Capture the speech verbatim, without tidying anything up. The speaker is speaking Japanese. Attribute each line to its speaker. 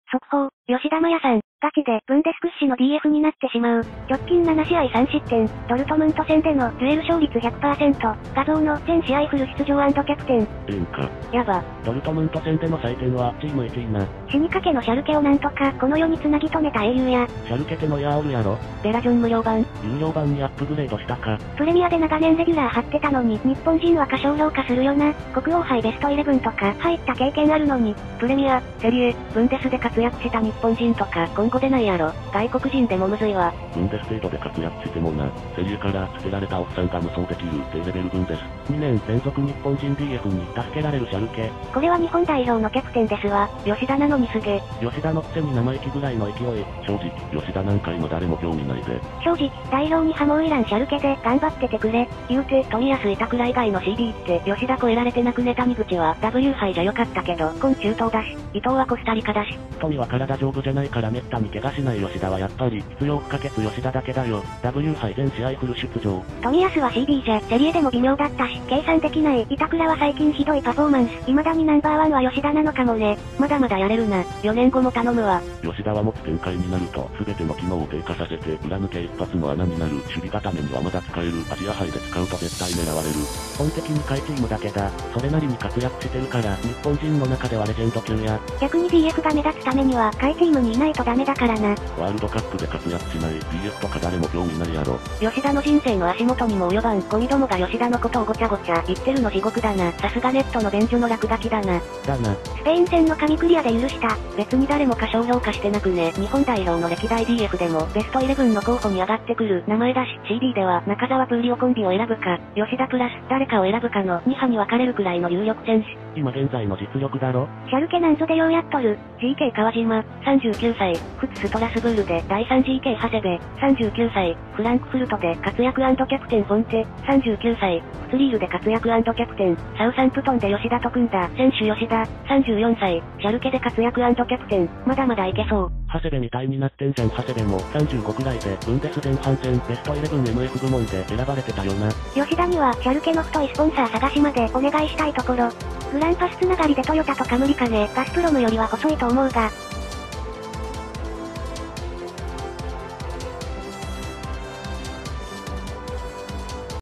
Speaker 1: 速報、吉田麻也さん、ガチでブンデス屈指の ディーエフ になってしまう。直近ななしあいさんしってん、ドルトムント戦でのデュエル勝率 ひゃくパーセント、画像の全試合フル出場&キャプテン。
Speaker 2: ええんか。
Speaker 1: やば。
Speaker 2: ドルトムント戦での採点はチームいちいな。
Speaker 1: 死にかけのシャルケをなんとかこの世に繋ぎ止めた英雄や、
Speaker 2: シャルケテのヤーおるやろ。
Speaker 1: ベラジョン無料版。
Speaker 2: 有料版にアップグレードしたか。
Speaker 1: プレミアで長年レギュラー張ってたのに、日本人は過小評価するよな。国王杯ベストイレブンとか入った経験あるのに、
Speaker 2: プレミア、セリエ、ブンデスで活躍した日本人とか今後出ないやろ。外国人でもむずいわ。ブンデス程度で活躍してもな。セリエから捨てられたおっさんが無双できる低レベル分です。にねん連続日本人 ディーエフ に助けられるシャルケ。
Speaker 1: これは日本代表のキャプテンですわ。吉田なのにすげ。
Speaker 2: 吉田のくせに生意気ぐらいの勢い。正直、吉田なんか今誰も興味ないぜ。
Speaker 1: 正直、代表にハモいらんシャルケで頑張っててくれ。言うて、富安板倉以外の シーディー って吉田超えられてなくね。谷口は ダブリュー 杯じゃ良かったけど、今中東だし、伊藤はコスタリカだし。
Speaker 2: 富は体丈夫じゃないからめったに怪我しない吉田はやっぱり必要不可欠吉田だけだよ。ダブリュー 杯全試合フル出場。
Speaker 1: 富安は シーディー じゃ、セリエでも微妙だったし、計算できない。板倉は最近ひどいパフォーマンス。未だにナンバーワンは吉田なのかもね。まだまだやれるな。よねんごも頼むわ。
Speaker 2: 吉田は持つ展開になると全ての機能を低下させて裏抜け一発の穴になる。守備固めにはまだ使える。アジア杯で使うと絶対狙われる。本的に下位チームだけだ。それなりに活躍してるから日本人の中ではレジェンド級や。
Speaker 1: 逆に ディーエフ が目立つためには下位チームにいないとダメだからな。
Speaker 2: ワールドカップで活躍しない ディーエフ とか誰も興味ないやろ。
Speaker 1: 吉田の人生の足元にも及ばんゴミどもが吉田のことをごちゃごちゃ言ってるの地獄だな。さすがネットの便所の落書きだな。
Speaker 2: だな。
Speaker 1: スペイン戦の神クリアで許した。別に誰も過小評価してなくね。日本代表の歴代 ディーエフ でもベストイレブンの候補に上がってくる名前だし、シーディー では中澤プーリオコンビを選ぶか、吉田プラス誰かを選ぶかのに派に分かれるくらいの有力選手。
Speaker 2: 今現在の実力だろ。
Speaker 1: シャルケなんぞでようやっとる。ジーケー 川島、さんじゅうきゅうさい、フツストラスブールでだいさん ジーケー 長谷部、さんじゅうきゅうさい、フランクフルトで活躍&キャプテンフォンテ、さんじゅうきゅうさい、フツリールで活躍&キャプテン、サウサンプトンで吉田と組んだ選手吉田、さんじゅうよんさい、シャルケで活躍&キャプテン、まだまだいけそう。
Speaker 2: 長谷部みたいになってんじゃん。長谷部もさんじゅうごくらいでブンデス前半戦ベストイレブン エムエフ 部門で選ばれてたよな。
Speaker 1: 吉田にはシャルケの太いスポンサー探しまでお願いしたいところ。グランパスつながりでトヨタとか無理かね。ガスプロムよりは細いと思うが。